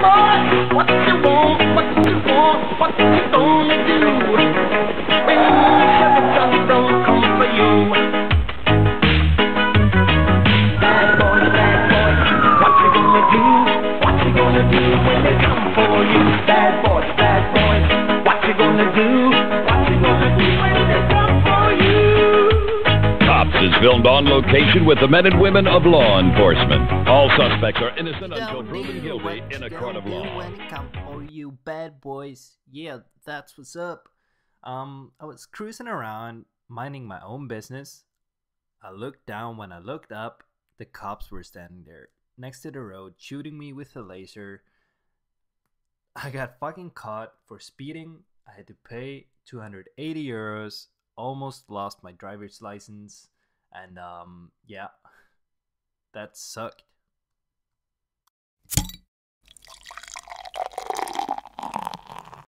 boy, what you want, what you want, what you gonna do? When heavy comes don't come for you. Bad boy, what you gonna do? What you gonna do when they come for you? Bad boy, what you gonna do? What you gonna do when they come for you? Cops is filmed on location with the men and women of law enforcement. All suspects are innocent until proven guilty in a court of law. When it comes for you bad boys, yeah, that's what's up. I was cruising around, minding my own business. I looked down. When I looked up, the cops were standing there next to the road, shooting me with a laser. I got fucking caught for speeding. I had to pay 280 euros. Almost lost my driver's license. And yeah, that sucked.